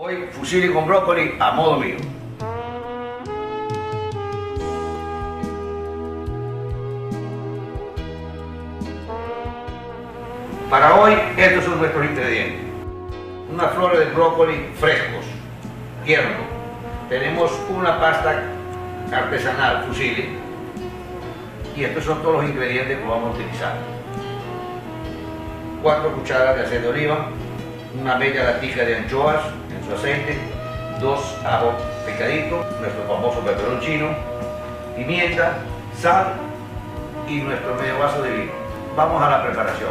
Hoy fusilli con brócoli a modo mío. Para hoy estos son nuestros ingredientes. Unas flores de brócoli frescos, tiernos. Tenemos una pasta artesanal fusilli y estos son todos los ingredientes que vamos a utilizar. 4 cucharadas de aceite de oliva, una media latija de anchoas en su aceite, 2 ajos picaditos, nuestro famoso peperoncino, pimienta, sal y nuestro medio vaso de vino. Vamos a la preparación.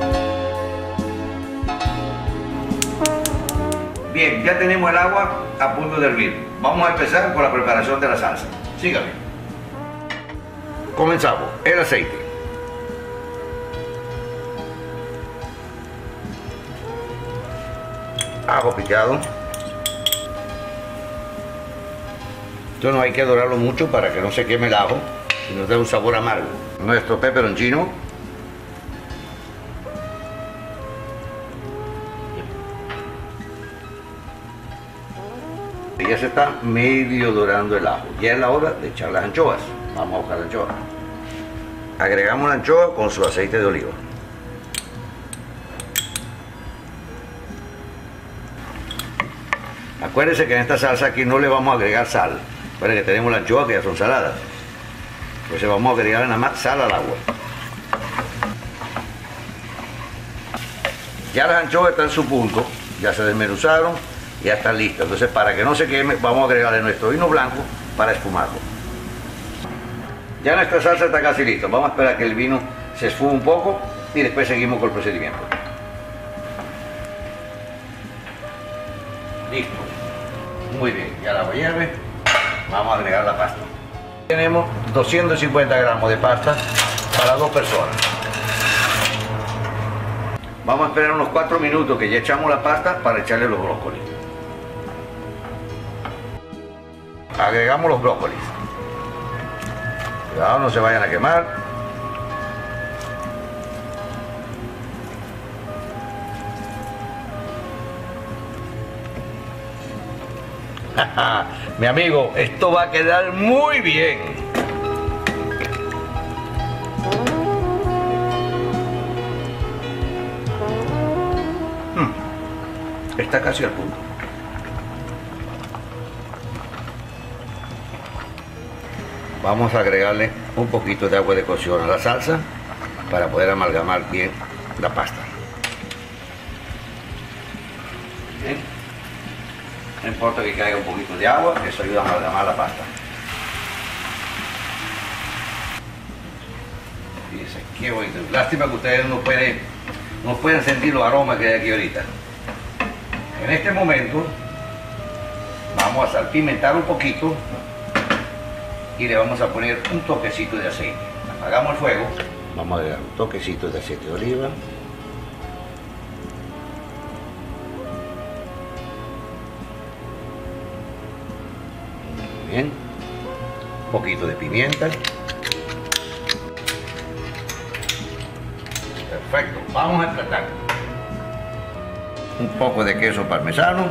Bien, ya tenemos el agua a punto de hervir. Vamos a empezar con la preparación de la salsa. Síganme. Comenzamos. El aceite. Ajo picado. Esto no hay que dorarlo mucho para que no se queme el ajo y nos dé un sabor amargo. Nuestro peperoncino. Ya se está medio dorando el ajo. Ya es la hora de echar las anchoas. Vamos a buscar la anchoa. Agregamos la anchoa con su aceite de oliva. Acuérdense que en esta salsa aquí no le vamos a agregar sal. Acuérdense que tenemos la anchoa que ya son saladas. Entonces vamos a agregar nada más sal al agua. Ya las anchoas están en su punto, ya se desmenuzaron, ya están listas. Entonces para que no se queme vamos a agregarle nuestro vino blanco para esfumarlo. Ya nuestra salsa está casi lista. Vamos a esperar que el vino se esfume un poco y después seguimos con el procedimiento. Listo. Muy bien, ya la hierve. Vamos a agregar la pasta. Tenemos 250 gramos de pasta para 2 personas. Vamos a esperar unos 4 minutos que ya echamos la pasta para echarle los brócolis. Agregamos los brócolis. Cuidado, no se vayan a quemar. Mi amigo, esto va a quedar muy bien. Está casi al punto. Vamos a agregarle un poquito de agua de cocción a la salsa para poder amalgamar bien la pasta. Bien. No importa que caiga un poquito de agua, eso ayuda a amalgamar la pasta. Fíjense, qué bonito. Lástima que ustedes no pueden sentir los aromas que hay aquí ahorita. En este momento vamos a salpimentar un poquito y le vamos a poner un toquecito de aceite. Apagamos el fuego. Vamos a agregar un toquecito de aceite de oliva. Muy bien. Un poquito de pimienta. Perfecto. Vamos a emplatar. Un poco de queso parmesano.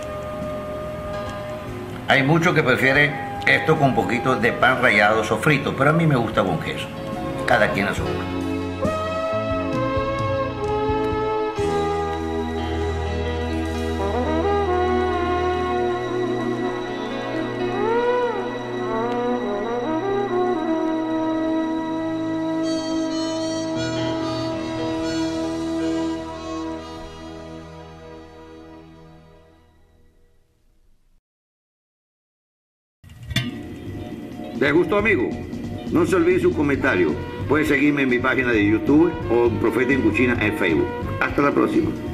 Hay muchos que prefieren esto con un poquito de pan rallado sofrito, pero a mí me gusta con queso. Cada quien a su gusto. ¿Les gustó, amigo? No se olvide su comentario. Puede seguirme en mi página de YouTube o en Profeta en Cucina en Facebook. Hasta la próxima.